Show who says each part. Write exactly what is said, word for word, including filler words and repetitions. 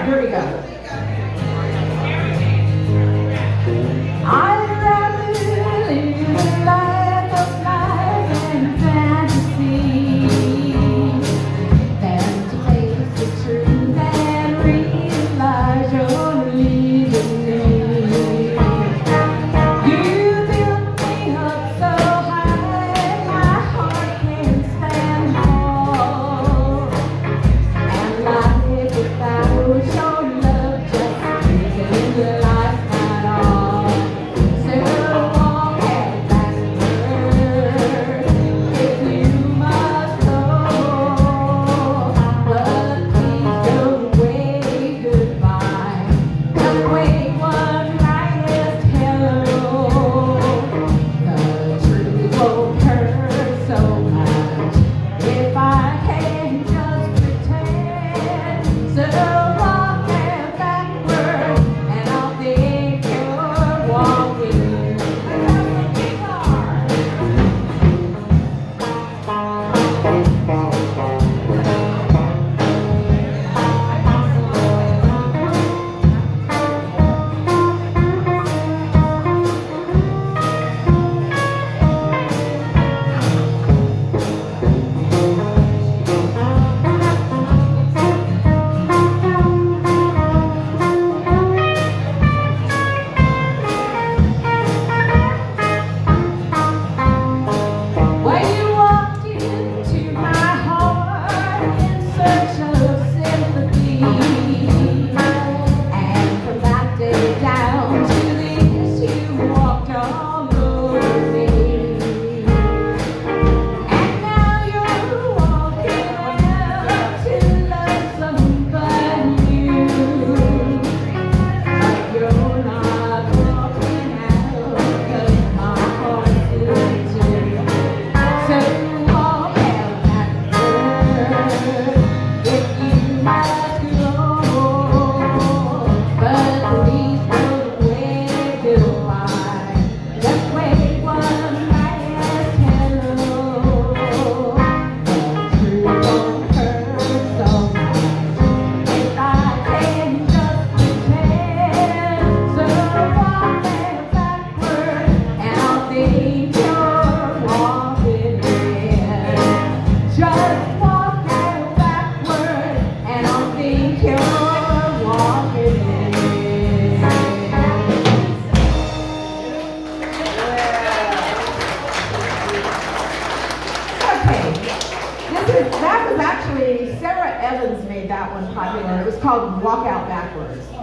Speaker 1: here we go. I'd rather live a life of life and fantasy than to face the truth and realize you're leaving me. You built me up so high, my heart can't stand tall. And life without your love just isn't life at all. So walk out backward if you must go, but please don't wave goodbye. Just wave one last hello. The truth won't hurt so much if I can just pretend. So walk out backward and I'll think you're walking. When you walked into my heart in search of sympathy, and from that day down to this you walked all over me. And now you're walking out to love somebody new, but you're not walking out 'cause my heart's empty. So walk out backward if you must go, but please don't wave goodbye. Just wave one last hello. The truth won't hurt so much if I can just pretend. So walk out backward and I'll think you're walking in. Just walk out backward and I'll think you're walking in. Okay, this is, that was actually, Sarah Evans made that one popular. It was called Walk Out Backwards.